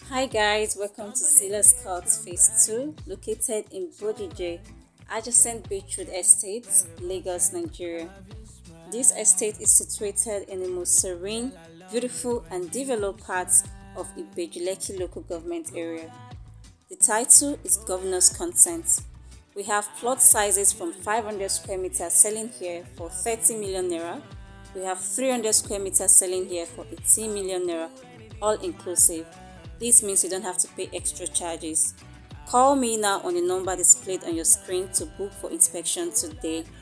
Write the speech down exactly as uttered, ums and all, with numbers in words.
Hi guys, welcome to Silas Court Phase two, located in Bodije, adjacent Beachwood Estate, Lagos, Nigeria. This estate is situated in the most serene, beautiful and developed parts of Ibeju-Lekki local government area. The title is Governor's Consent. We have plot sizes from five hundred square meters selling here for thirty million naira. We have three hundred square meters selling here for eighteen million naira, all inclusive. This means you don't have to pay extra charges. Call me now on the number displayed on your screen to book for inspection today.